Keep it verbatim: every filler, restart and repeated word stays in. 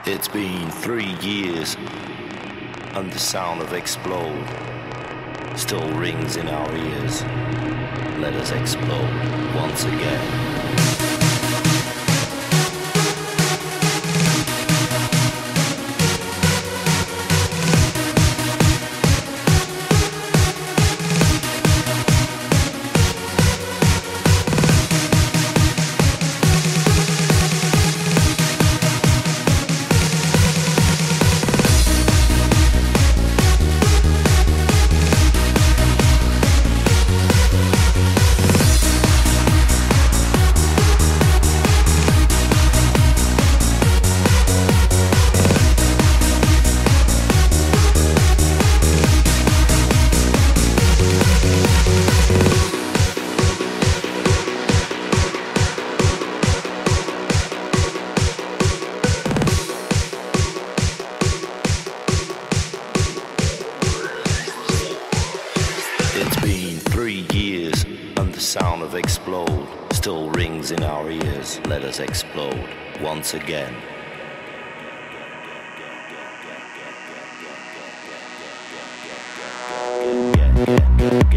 It's been three years and the sound of explode still rings in our ears. Let us explode once again. It's been three years and the sound of explode still rings in our ears. Let us explode once again. Get, get, get, get.